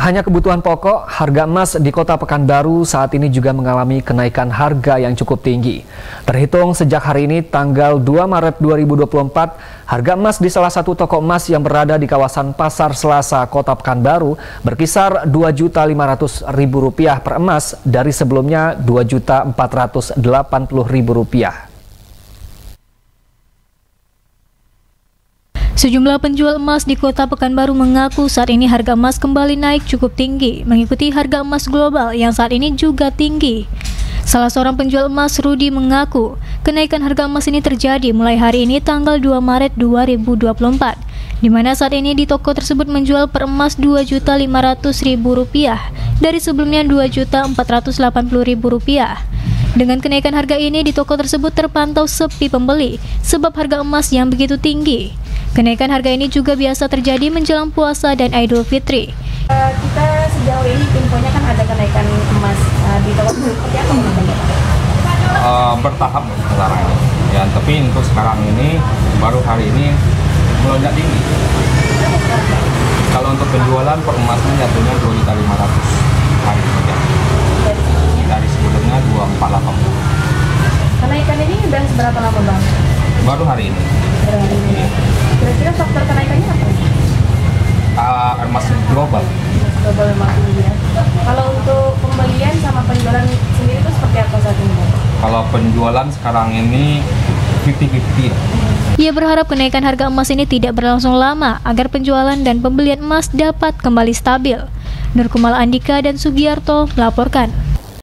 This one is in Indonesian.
hanya kebutuhan pokok, harga emas di Kota Pekanbaru saat ini juga mengalami kenaikan harga yang cukup tinggi. Terhitung sejak hari ini tanggal 2 Maret 2024, harga emas di salah satu toko emas yang berada di kawasan Pasar Selasa, Kota Pekanbaru berkisar Rp2.500.000 per emas dari sebelumnya Rp2.480.000. Sejumlah penjual emas di Kota Pekanbaru mengaku saat ini harga emas kembali naik cukup tinggi, mengikuti harga emas global yang saat ini juga tinggi. Salah seorang penjual emas, Rudi, mengaku kenaikan harga emas ini terjadi mulai hari ini tanggal 2 Maret 2024, di mana saat ini di toko tersebut menjual per emas Rp2.500.000 dari sebelumnya Rp2.480.000. Dengan kenaikan harga ini di toko tersebut terpantau sepi pembeli sebab harga emas yang begitu tinggi. Kenaikan harga ini juga biasa terjadi menjelang puasa dan Idul Fitri. Kita sejauh ini infonya kan ada kenaikan emas di toko seperti apa? Bertahap sekarang ini. Ya, tapi untuk sekarang ini baru hari ini melonjak tinggi. Kalau untuk penjualan per emasnya jatuhnya Rp2.500.000 hari saja. Dari sebelumnya Rp2.480.000. Kenaikan ini udah seberapa lama, Bang? Baru hari ini. Kira-kira faktor kenaikannya apa? Emas global. Global memang tinggi ya. Kalau untuk pembelian sama penjualan sendiri itu seperti apa saat ini, Bang? Kalau penjualan sekarang ini 50-50. Ia berharap kenaikan harga emas ini tidak berlangsung lama agar penjualan dan pembelian emas dapat kembali stabil. Nurkumal Andika dan Sugiarto melaporkan.